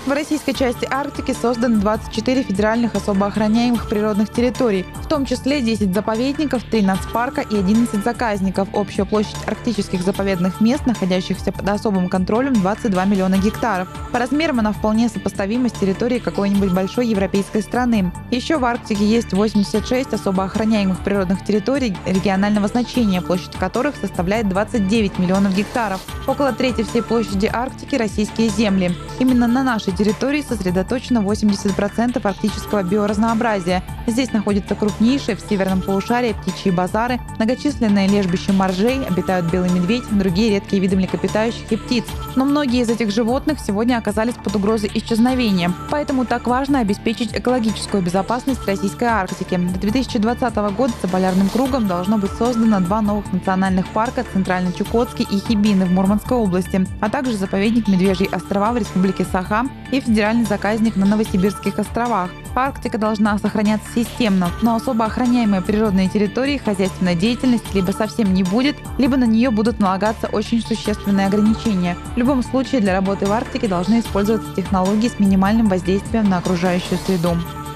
В российской части Арктики созданы 24 федеральных особо охраняемых природных территорий, в том числе 10 заповедников, 3 нацпарка и 11 заказников. Общая площадь арктических заповедных мест, находящихся под особым контролем, 22 миллиона гектаров. По размерам она вполне сопоставима с территорией какой-нибудь большой европейской страны. Еще в Арктике есть 86 особо охраняемых природных территорий регионального значения, площадь которых составляет 29 миллионов гектаров. Около трети всей площади Арктики – российские земли. Именно на нашей территории сосредоточено 80% арктического биоразнообразия. Здесь находятся крупнейшие в северном полушарии птичьи базары, многочисленные лежбища моржей, обитают белый медведь, другие редкие виды млекопитающих и птиц. Но многие из этих животных сегодня оказались под угрозой исчезновения. Поэтому так важно обеспечить экологическую безопасность российской Арктики. До 2020 года за полярным кругом должно быть создано 2 новых национальных парка – Центрально-Чукотский и Хибины в Мурманской области, а также заповедник Медвежьи острова в Республике Саха и федеральный заказник на Новосибирских островах. Арктика должна сохраняться системно, но особо охраняемые природные территории хозяйственной деятельности либо совсем не будет, либо на нее будут налагаться очень существенные ограничения. В любом случае для работы в Арктике должны использоваться технологии с минимальным воздействием на окружающую среду.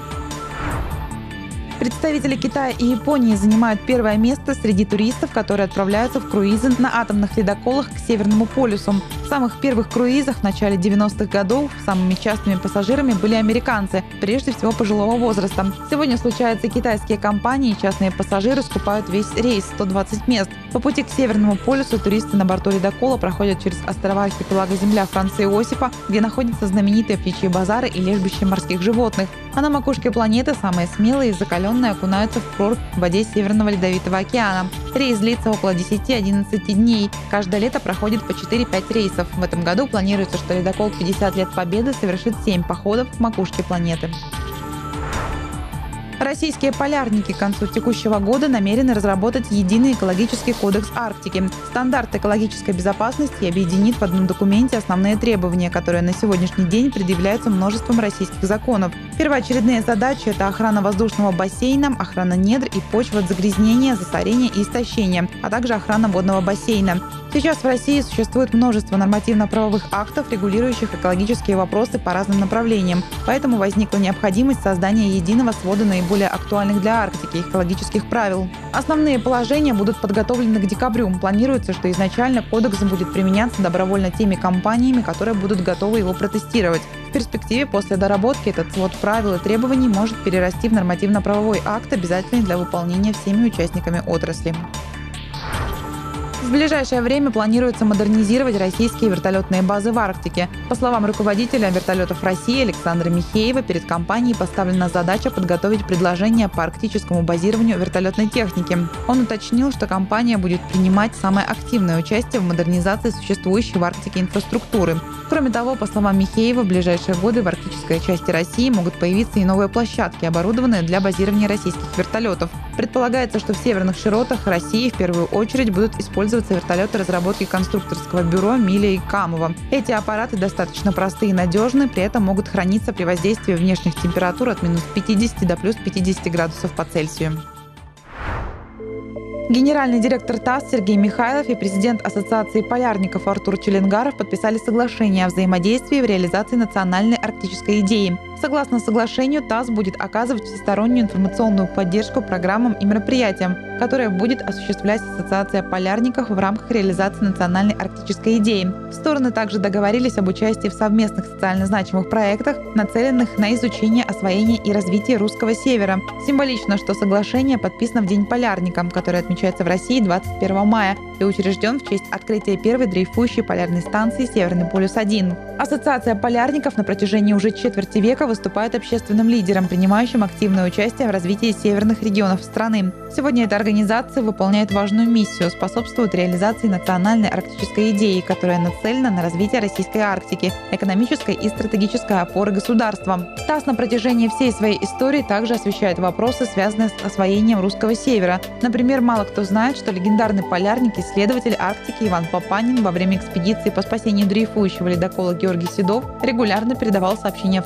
Представители Китая и Японии занимают первое место среди туристов, которые отправляются в круизы на атомных ледоколах к Северному полюсу. В самых первых круизах в начале 90-х годов самыми частыми пассажирами были американцы, прежде всего пожилого возраста. Сегодня случается, китайские компании и частные пассажиры скупают весь рейс – 120 мест. По пути к Северному полюсу туристы на борту ледокола проходят через острова архипелага Земля Франца Иосифа, где находятся знаменитые птичьи базары и лежбища морских животных. А на макушке планеты самые смелые и закаленные окунаются в прорубь в воде Северного Ледовитого океана. Рейс длится около 10-11 дней. Каждое лето проходит по 4-5 рейсов. В этом году планируется, что ледокол «50 лет Победы» совершит 7 походов к макушке планеты. Российские полярники к концу текущего года намерены разработать единый экологический кодекс Арктики. Стандарт экологической безопасности объединит в одном документе основные требования, которые на сегодняшний день предъявляются множеством российских законов. Первоочередные задачи – это охрана воздушного бассейна, охрана недр и почв от загрязнения, засорения и истощения, а также охрана водного бассейна. Сейчас в России существует множество нормативно-правовых актов, регулирующих экологические вопросы по разным направлениям. Поэтому возникла необходимость создания единого свода наиболее актуальных для Арктики экологических правил. Основные положения будут подготовлены к декабрю. Планируется, что изначально кодекс будет применяться добровольно теми компаниями, которые будут готовы его протестировать. В перспективе после доработки этот свод правил и требований может перерасти в нормативно-правовой акт, обязательный для выполнения всеми участниками отрасли. В ближайшее время планируется модернизировать российские вертолетные базы в Арктике. По словам руководителя вертолетов России Александра Михеева, перед компанией поставлена задача подготовить предложение по арктическому базированию вертолетной техники. Он уточнил, что компания будет принимать самое активное участие в модернизации существующей в Арктике инфраструктуры. Кроме того, по словам Михеева, в ближайшие годы в арктической части России могут появиться и новые площадки, оборудованные для базирования российских вертолетов. Предполагается, что в северных широтах России в первую очередь будут использоваться вертолеты разработки конструкторского бюро Миля и Камова. Эти аппараты достаточно простые и надежны, при этом могут храниться при воздействии внешних температур от минус 50 до плюс 50 градусов по Цельсию. Генеральный директор ТАСС Сергей Михайлов и президент Ассоциации полярников Артур Челенгаров подписали соглашение о взаимодействии в реализации национальной арктической идеи. Согласно соглашению, ТАСС будет оказывать всестороннюю информационную поддержку программам и мероприятиям, которые будет осуществлять Ассоциация полярников в рамках реализации национальной арктической идеи. Стороны также договорились об участии в совместных социально значимых проектах, нацеленных на изучение, освоение и развитие русского севера. Символично, что соглашение подписано в День полярника, который отмечается в России 21 мая и учрежден в честь открытия первой дрейфующей полярной станции «Северный полюс-1». Ассоциация полярников на протяжении уже четверти века выступает общественным лидером, принимающим активное участие в развитии северных регионов страны. Сегодня эта организация выполняет важную миссию, способствует реализации национальной арктической идеи, которая нацелена на развитие российской Арктики, экономической и стратегической опоры государства. ТАСС на протяжении всей своей истории также освещает вопросы, связанные с освоением русского севера. Например, мало кто знает, что легендарный полярник, исследователь Арктики Иван Папанин во время экспедиции по спасению дрейфующего ледокола Георгий Седов регулярно передавал сообщения в ТАСС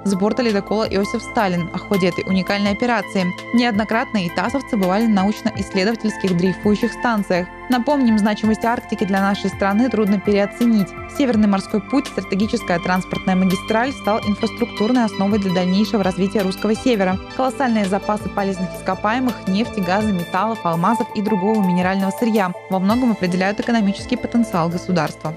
с борта ледокола «Иосиф Сталин» о ходе этой уникальной операции. Неоднократно итасовцы бывали на научно-исследовательских дрейфующих станциях. Напомним, значимость Арктики для нашей страны трудно переоценить. Северный морской путь, стратегическая транспортная магистраль, стал инфраструктурной основой для дальнейшего развития русского севера. Колоссальные запасы полезных ископаемых, нефти, газа, металлов, алмазов и другого минерального сырья во многом определяют экономический потенциал государства.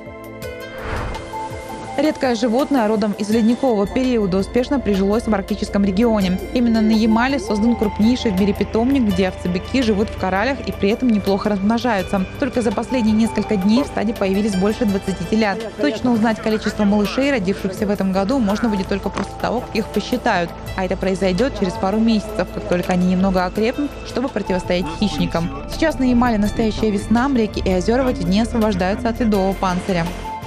Редкое животное родом из ледникового периода успешно прижилось в арктическом регионе. Именно на Ямале создан крупнейший в мире питомник, где овцы-быки живут в кораллях и при этом неплохо размножаются. Только за последние несколько дней в стаде появились больше 20 телят. Точно узнать количество малышей, родившихся в этом году, можно будет только после того, как их посчитают. А это произойдет через пару месяцев, как только они немного окрепнут, чтобы противостоять хищникам. Сейчас на Ямале настоящая весна, реки и озера в эти дни освобождаются от ледового панциря.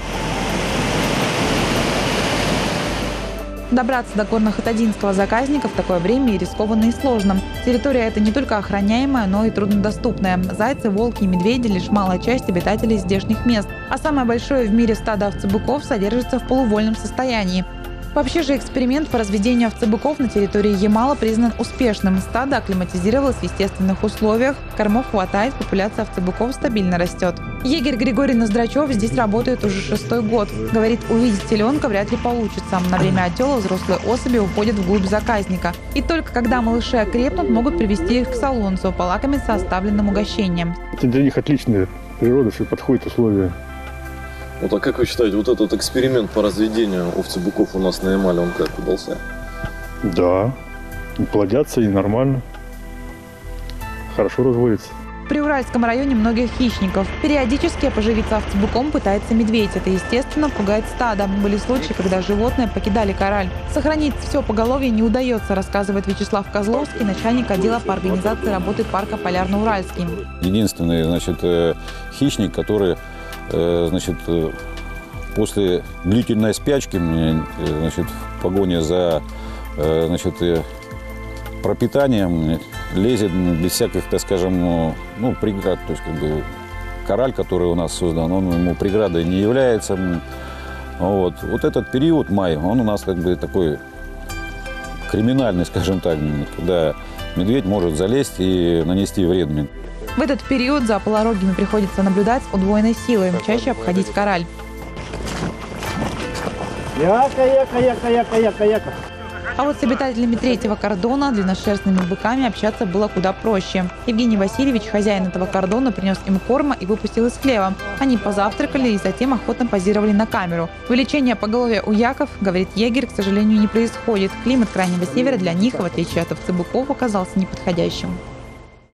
Добраться до горно-хатадинского заказника в такое время и рискованно, и сложно. Территория эта не только охраняемая, но и труднодоступная. Зайцы, волки и медведи – лишь малая часть обитателей здешних мест. А самое большое в мире стадо овцебыков содержится в полувольном состоянии. Вообще же эксперимент по разведению овцебыков на территории Ямала признан успешным. Стадо акклиматизировалось в естественных условиях, кормов хватает, популяция овцебыков стабильно растет. Егерь Григорий Ноздрачев здесь работает уже 6-й год. Говорит, увидеть теленка вряд ли получится. На время отела взрослые особи уходят вглубь заказника. И только когда малыши окрепнут, могут привести их к солонцу, полакомиться оставленным угощением. Это для них отличная природа, что подходит условия. Вот, а как вы считаете, вот этот эксперимент по разведению овцебыков у нас на Ямале, он как удался? Да, плодятся и нормально, хорошо разводятся. В Приуральском районе многих хищников. Периодически поживиться овцебыком пытается медведь. Это, естественно, пугает стадо. Были случаи, когда животные покидали кораль. Сохранить все поголовье не удается, рассказывает Вячеслав Козловский, начальник отдела по организации работы парка Полярно-Уральский. Единственный, хищник, который, после длительной спячки, в погоне за, пропитанием, лезет без всяких, преград. То есть, кораль, который у нас создан, он ему преградой не является. Вот этот период, май, он у нас такой криминальный, когда медведь может залезть и нанести вред. В этот период за полорогими приходится наблюдать с удвоенной силой, чаще обходить кораль. Яка. А вот с обитателями третьего кордона, длинношерстными быками, общаться было куда проще. Евгений Васильевич, хозяин этого кордона, принес им корма и выпустил из хлева. Они позавтракали и затем охотно позировали на камеру. Увеличение поголовья у яков, говорит егерь, к сожалению, не происходит. Климат Крайнего Севера для них, в отличие от овцебыков, оказался неподходящим.